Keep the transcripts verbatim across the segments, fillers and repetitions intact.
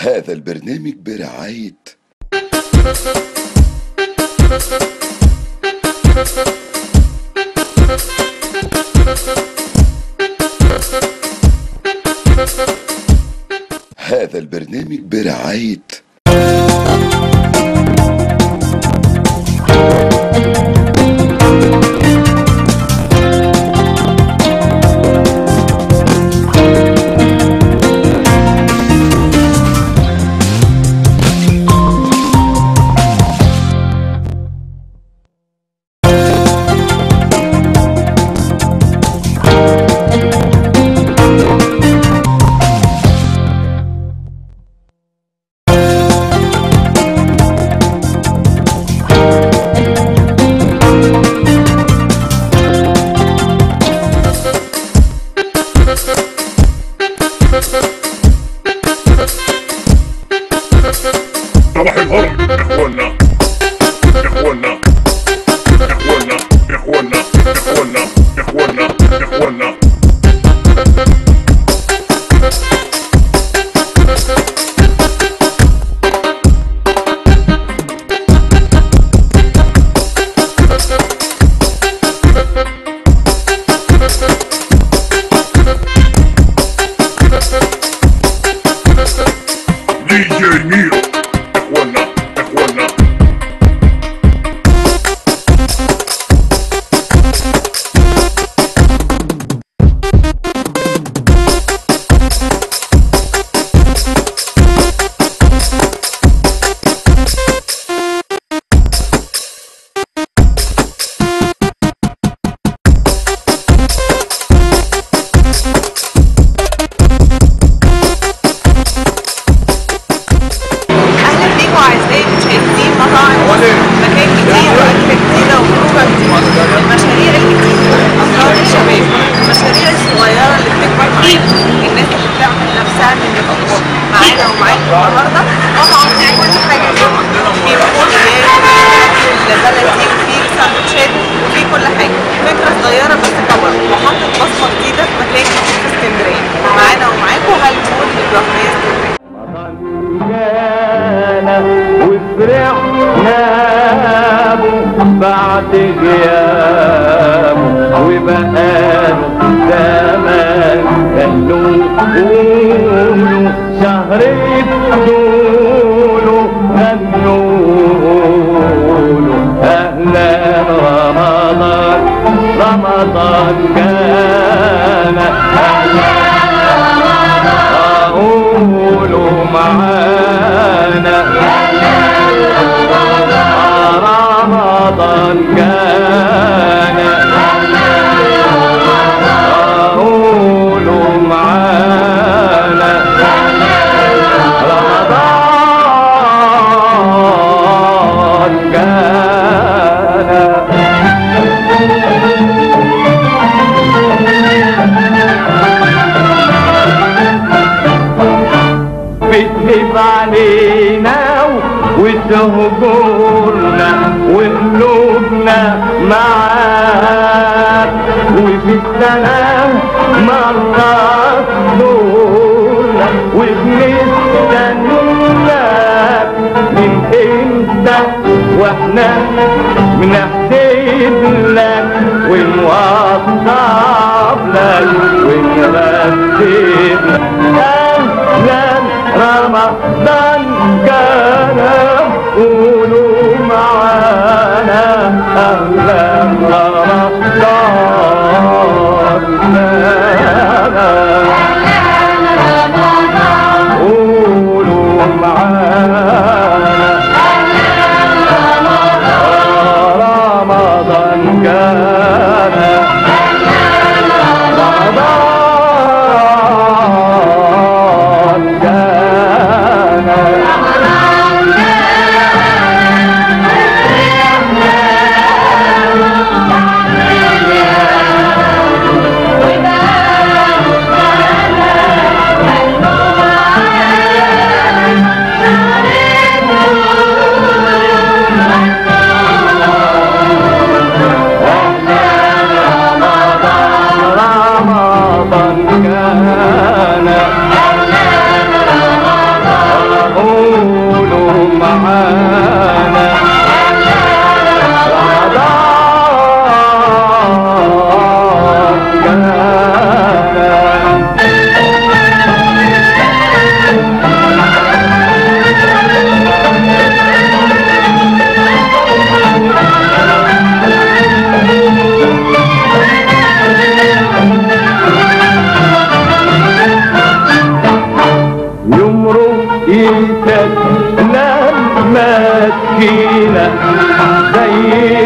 هذا البرنامج برعاية هذا البرنامج برعاية صباح الهرم اخوانا اخوانا اخوانا اخوانا اخوانا اخوانا اخوانا دي جي ميرو اخوانا اخوانا مكان جديد وأكلة جديدة وخروجة جديدة. المشاريع الجديدة، أفراد الشباب، المشاريع الصغيرة اللي بتكبر معانا، الناس اللي بتعمل نفسها إن يبقوا معانا ومعاكم النهارده. طبعا في كل حاجة جوه، في مقبلات وفي بلدي وفي سندوتشات وفي كل حاجة. فكرة صغيرة بس كبر وحطت بصمة جديدة في مكان جديد في اسكندرية. معانا ومعاكم هالمول الرقمية اسكندرية. وفرحنا بعد غيابه وبقاله زمان قالوا قولوا شهر بدوله غنوله أهلا رمضان رمضان كان أهلا رمضان قولوا معانا رمضان كان قولوا معانا رمضان كان بتهب علينا وتهجرنا وقلوبنا معاك وفي السنة مرة تزورنا وبنستناك من امتى واحنا بنحسب لك ونوصف لك ونرتب اهلا رمضان كان قولوا معانا أهلا رمضان كان قولوا معانا رمضان كان رمضان كان يمرق يتسلم مسكينة زي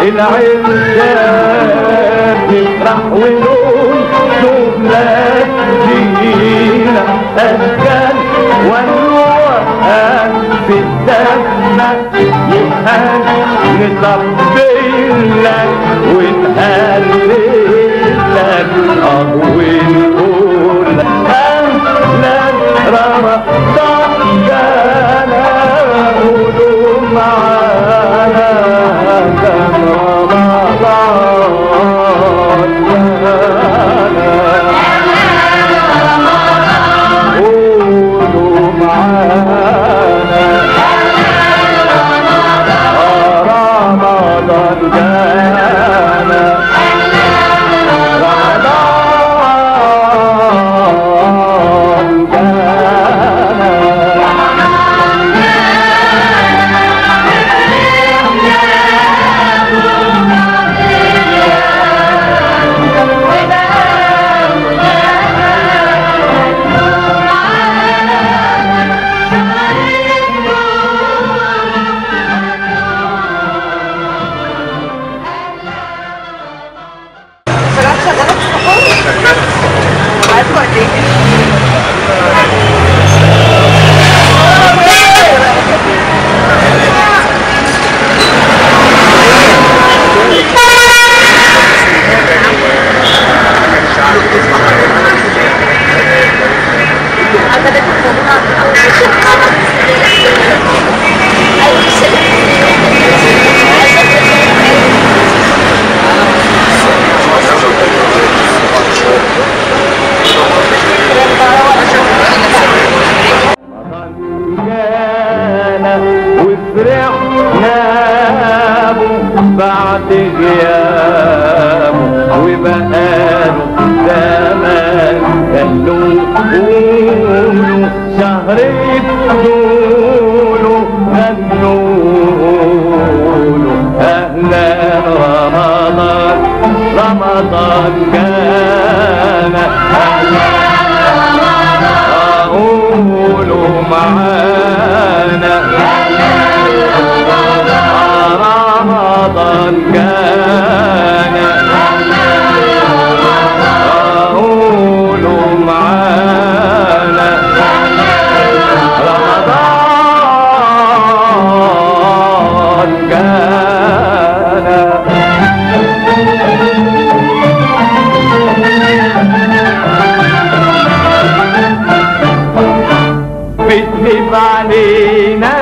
العزاب تفرح ونقول شغلة زينة أسكن والوقت في الدفنة نبقى نطبل لك ونهلل لك اه ونقول أهلا رمضان جانا قولوا معانا كان رمضان جانا قولوا معانا رمضان جانا بعد غيابه وبقاله زمان قالوا قولوا شهر طوله غنوا أهلا رمضان رمضان كان أهلا رمضان قولوا معانا رمضان كان قولوا معانا رمضان كان بتهب علينا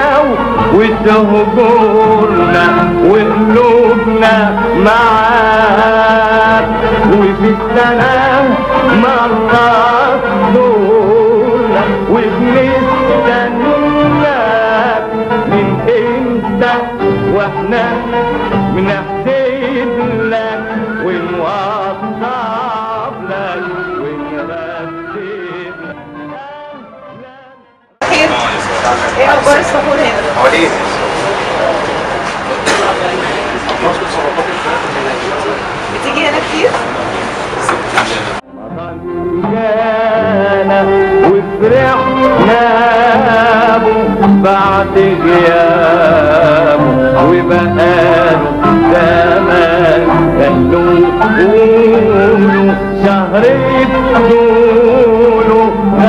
وتهجرنا وقلوبنا معاك وفي السنة مرة دولنا وبنستناك من امتى واحنا بنحسب لك ونوضب لك ونرتب لك. ايه اخبار السحور هنا؟ حواليه بتيجي هنا كتير؟ جانا وفرحنا بعد غيابه وبقاله زمان قالوا قولوا شهر طوله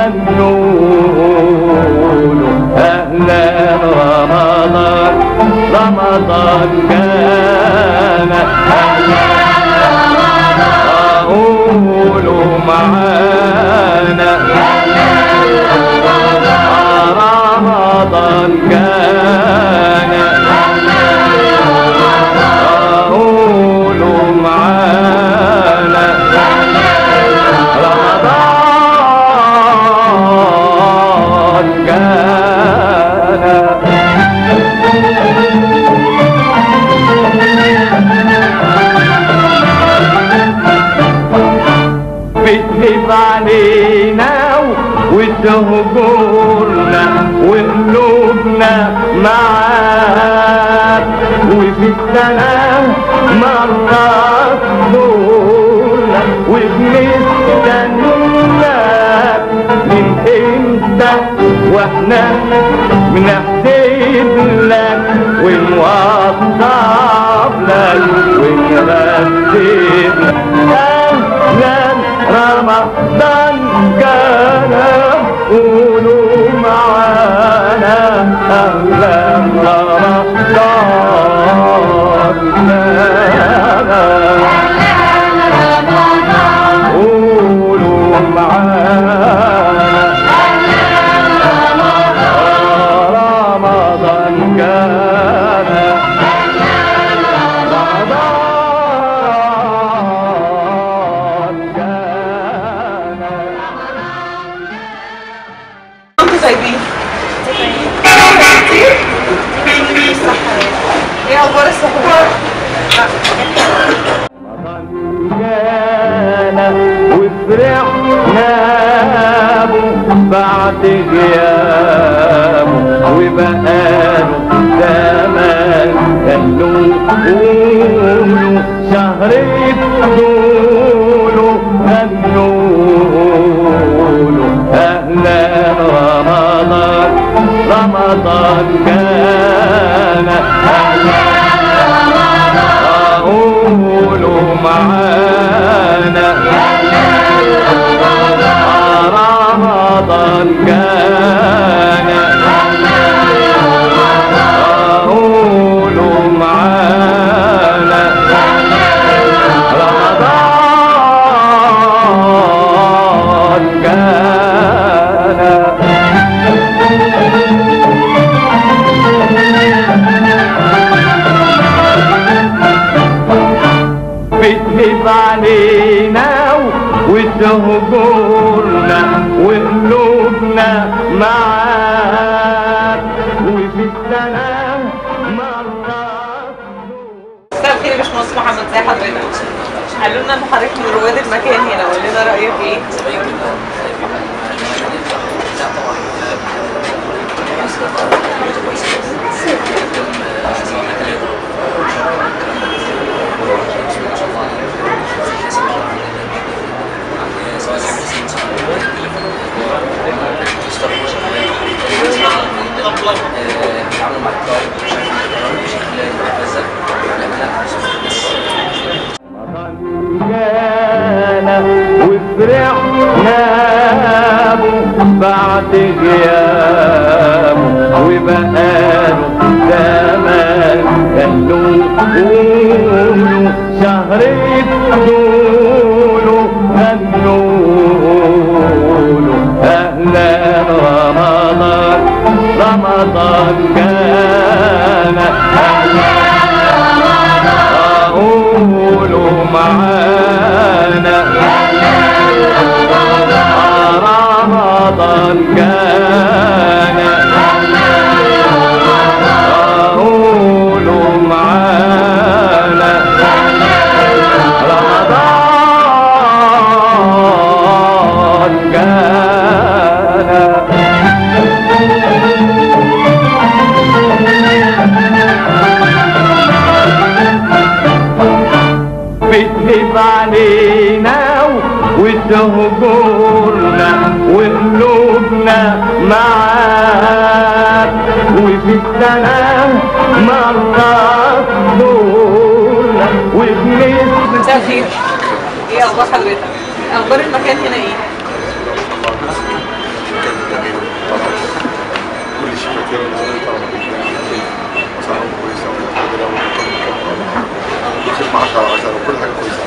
غنوا أهلا رمضان رمضان كان أهلا رمضان قولوا معانا رمضان كان قولوا معانا رمضان كان بتهب علينا وتهجرنا وقلوبنا معاك وفي السنة مرة دولنا وبنستناك من امتى واحنا بنحسب لك ونوضب لك ونرتب لك اهلا رمضان كان قولوا معانا اهلا رمضان كان قولوا معانا رمضان كان رمضان كان. انتوا طيبين؟ ايه اخبار السحور؟ جانا وفرحنا بعد غيابه وبقاله زمان قالوا قولوا شهر طوله غنوا اهلا رمضان رمضان كان اهلا قولوا معانا رمضان كان قولوا معانا رمضان كان. بتهب علينا وتهجرنا وقلوبنا معاك وفي السلام مرات. مساء الخير يا باشمهندس محمد، ازي حضرتك؟ قالوا لنا ان حضرتك من رواد المكان هنا، قول لنا رايك ايه؟ جانا وفرحنا بعد غيابه وبقاله زمان قالوا قولوا شهر طوله غنوا اهلا رمضان رمضان كان اهلا قولوا معانا رمضان كان قولوا معانا رمضان كان. بتهب علينا وتهجرنا وقلوبنا معاك وفي السلام مرات دولنا وبنسمع. مساء الخير، ايه اخبار حضرتك؟ اخبار المكان هنا ايه؟ كل شيء كتير اسعارهم كويسه وخدمه عشرة على عشرة وكل حاجه كويسه.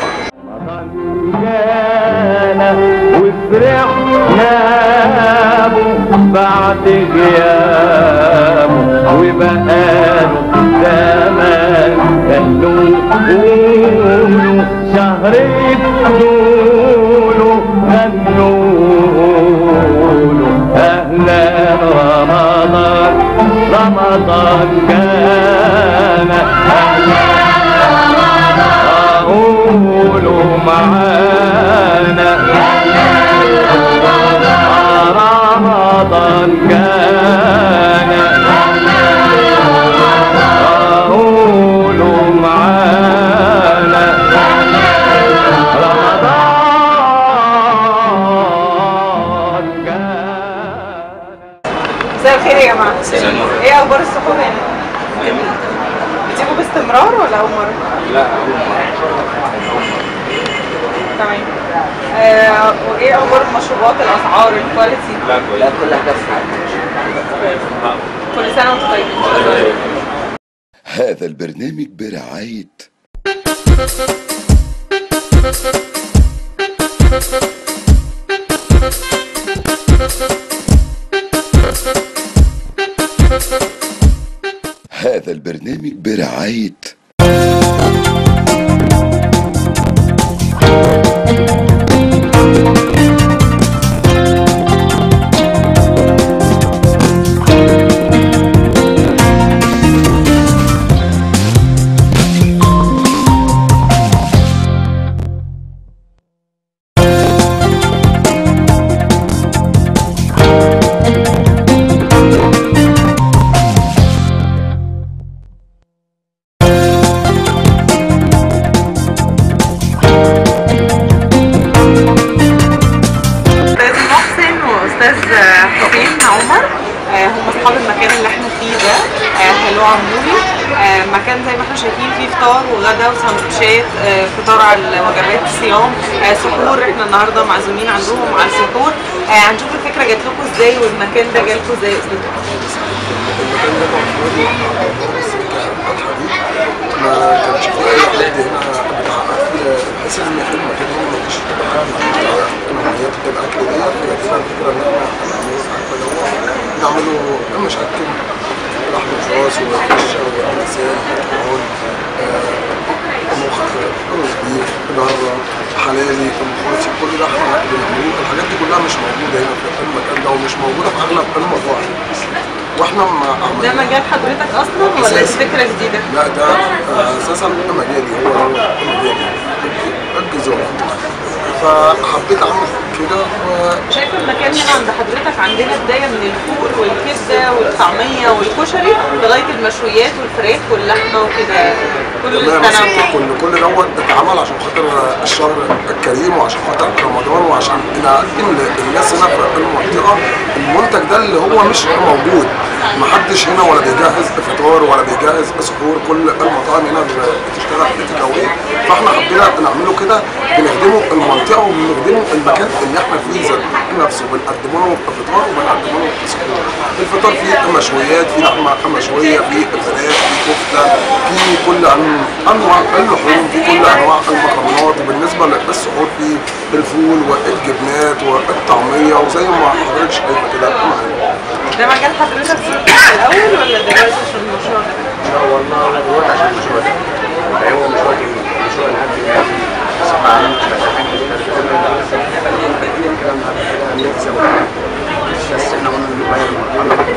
جانا وفرحنا بعد غيابه وبقاله زمان قالوا قولوا شهر طوله غنوا اهلا رمضان رمضان كان اهلا قولوا معانا رمضان كان قولوا معانا رمضان كان. مساء الخير يا جماعه. ايه اخبار السحور هنا؟ جميل. بتيجوا باستمرار ولا اول مره؟ لا اول مره. تمام. آه وايه اخبار المشروبات، الاسعار، الكواليتي؟ لا كلها كل حاجه في كل سنه وانتم طيبين. هذا البرنامج برعاية هذا البرنامج برعاية مكان زي ما احنا شايفين فيه فطار وغدا وسندوتشات، فطار على وجبات الصيام، سحور. احنا النهارده معزومين عندهم على السحور. هنشوف الفكره جات لكم ازاي والمكان ده جالكم ازاي. المكان ده موجود ما كانش فيه اي حد هنا بتاع اكل، بحيث ان المكان هنا ما فيش نوعيات الاكل ديت. فجاتنا الفكره ان احنا نعمله مشكل لحمة راس وفشه ولسان وطحال، مخ، رز بيف، جرة، حلالي، مخاصي، كل ده احنا بنعمله. الحاجات دي كلها مش موجودة هنا في المكان ده ومش موجودة في أغلب المطاعم. واحنا ما عملنا. ده مجال حضرتك أصلا ولا دي فكرة جديدة؟ لا ده أساسا مجالي، هو هو مجالي الجزارة. فحبيت اعمل كده. شايف المكان هنا عند حضرتك عندنا بدايه من الفول والكبده والطعميه والكشري لغايه المشويات والفراخ واللحمه وكده، كل التنوع. كل كل دوت اتعمل عشان خاطر الشهر الكريم وعشان خاطر رمضان وعشان نقدم للناس هنا في المنطقه المنتج ده اللي هو مش موجود. محدش هنا ولا بيجهز فطار ولا بيجهز سحور، كل المطاعم هنا بتشتغل تيك اواي. فاحنا حبينا نعمله كده، بنخدمه المنطقه وبنخدمه المكان اللي احنا فيه ذات نفسه. بنقدمه له فطار وبنقدمه له سحور. الفطار فيه مشويات، فيه لحمه مشويه، فيه فراخ، فيه كفته، فيه كل انواع اللحوم، فيه كل انواع المكرونات. وبالنسبه للسحور فيه الفول والجبنات والطعميه، وزي ما حضرتك شايفه كده معانا. ده مجال حضرتك في الاول ولا دلوقتي عشان المشروع ده؟ لا والله انا دلوقتي عشان المشروع ده. هو مشروع جميل، مشروع لحد دلوقتي بس احنا قلنا نغير المرحله.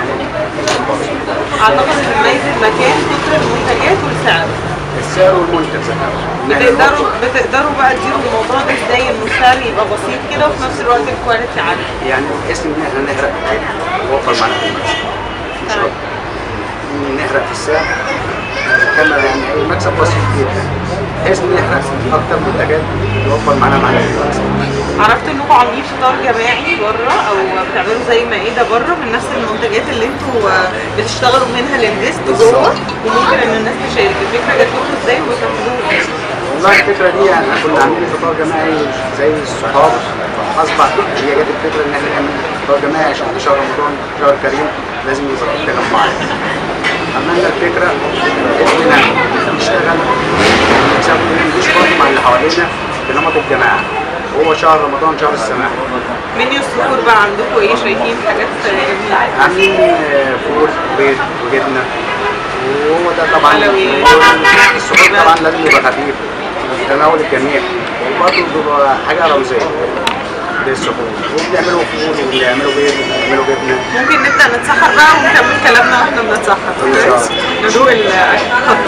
اعتقد ان ميزه المكان كتر المنتجات والسعر. السعر والمنتج ذات بتقدروا بتقدروا بقى تديروا الموضوع ده ازاي انه السعر يبقى بسيط كده وفي نفس الوقت الكواليتي عاليه؟ يعني بحيث ان احنا نحرق نوفر معانا في المكسب. مش نحرق في السعر كما يعني المكسب بسيط جدا، بحيث ان نحرق اكتر منتجات نوفر معانا معانا في المكسب. عرفت انكم عاملين فطار جماعي بره او بتعملوا زي مائده بره من نفس المنتجات اللي انتوا بتشتغلوا منها للجست جوه، وممكن ان الناس تشارك. الفكره جات لكم ازاي وبتنفذوها ازاي؟ والله الفكره دي يعني احنا كنا عاملين فطار جماعي زي الصحاب، فاصبح هي جت الفكره ان احنا نعمل فطار جماعي عشان في شهر رمضان شهر كريم لازم يبقى في تجمعات. عملنا الفكره اننا نشتغل نكسب ندوش برضه مع اللي حوالينا بنمط الجماعه، وهو شهر رمضان شهر السماح. منيو السحور بقى عندكم ايه؟ شايفين حاجات جميله؟ عاملين فول بيض وجبنه، وهو ده طبعا السحور طبعا لازم يبقى خفيف تناول الجميع، وبرضه بيبقى حاجه رمزيه للسحور. وبيعملوا فول وبيعملوا بيض وبيعملوا جبنه. ممكن نبدا نتسحر بقى ونكمل كلامنا واحنا بنتسحر. ندوق الاكل.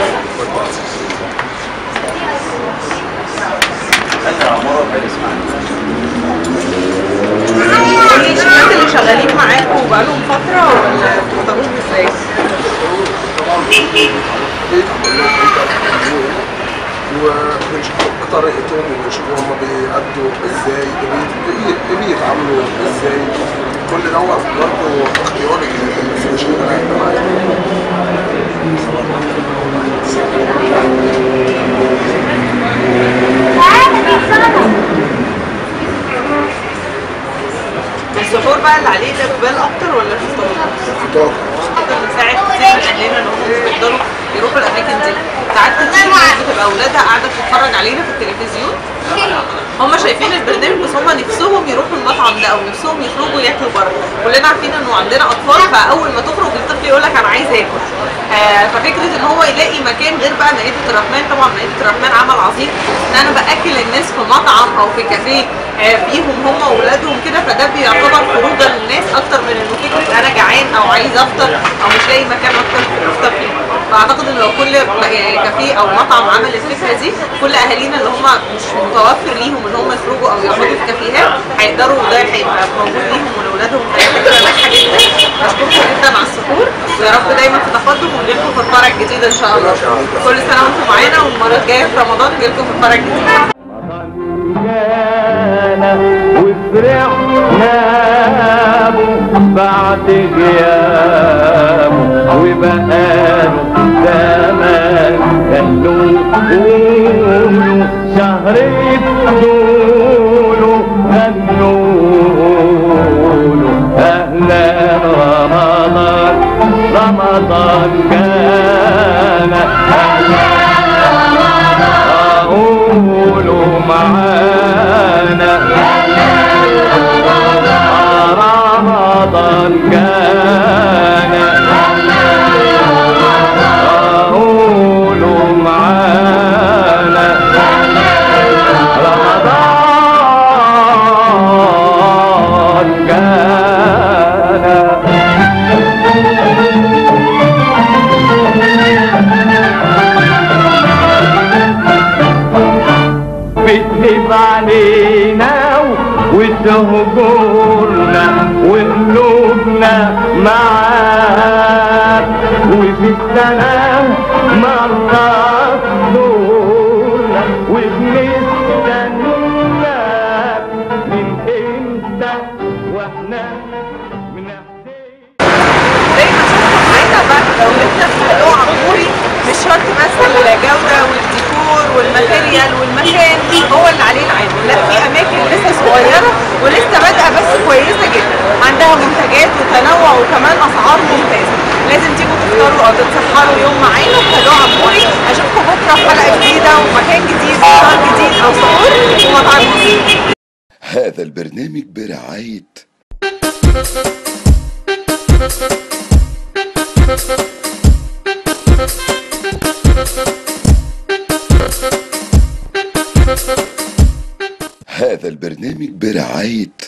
الشباب اللي شغالين معاكم بقالهم فترة ولا بتختاروهم ازاي؟ وبنشوف طريقتهم وبنشوف هم بيأدوا ازاي، بي- بيتعاملوا ازاي. كل دوت برضه اختيار اللي شغال معايا. السحور بقى اللي عليه ده ببال اكتر ولا الفطار؟ الفطار. من ساعة كتير من اهلنا ان هم مش بيقدروا يروحوا الاماكن دي، ساعات كتير الناس بتبقى اولادها قاعده بتتفرج علينا في التلفزيون، هم شايفين البرنامج بس هم نفسهم يروحوا المطعم ده او نفسهم يخرجوا ياكلوا بره. كلنا عارفين انه عندنا اطفال، فاول ما تخرج الطفل يقول لك انا عايز اكل. آه ففكره ان هو يلاقي مكان غير بقى مائده الرحمن، طبعا مائده الرحمن عمل عظيم ان انا باكل الناس في مطعم او في كافيه آه بيهم هم واولادهم كده، فده بيعتبر خروجه للناس اكتر من انه فكره انا جعان او عايز افطر او مش لاقي مكان اكتر افطر فيه. فاعتقد ان لو كل كافيه او مطعم عمل الفكره دي، كل اهالينا اللي هم مش متوفر ليهم ان هم يخرجوا او يقعدوا في كافيهات هيقدروا، وده هيبقى موجود ليهم ولاولادهم. فهي فكره ناجحه جدا. بشكركم جدا على السحور، ويا رب دايما في تقدم ونجيلكم في الفرع الجديد ان شاء الله. كل سنه وانتم معانا، والمره الجايه في رمضان نجيلكم في الفرع الجديد. وفرحنا بعد غيابه وبقاله زمان كانوا قولوا شهر طوله غنوا أهلا رمضان رمضان كان أهلا رمضان قولوا معانا رمضان كان قولوا معانا رمضان كان. بتهب علينا وتهجرنا وقلوبنا معاك، وفي السلام مرات دولنا وبنستناك من امتى واحنا بنحتاج. زي ما شفتوا معانا بعد دولتنا في حلو عموري، مش شرط بس الجوده والديكور والماتيريال والمكان هو اللي عليه العامل، لا في اماكن لسه صغيره ولسه بادئه بس كويسه جدا، عندها منتجات وتنوع وكمان اسعار ممتازه. لازم تيجوا تفطروا او تتسحروا يوم معانا في حلو عموري. اشوفكم بكره في حلقه جديده ومكان جديد وفطار جديد او سحور ومطعم مصري. هذا البرنامج برعاية هذا البرنامج برعاية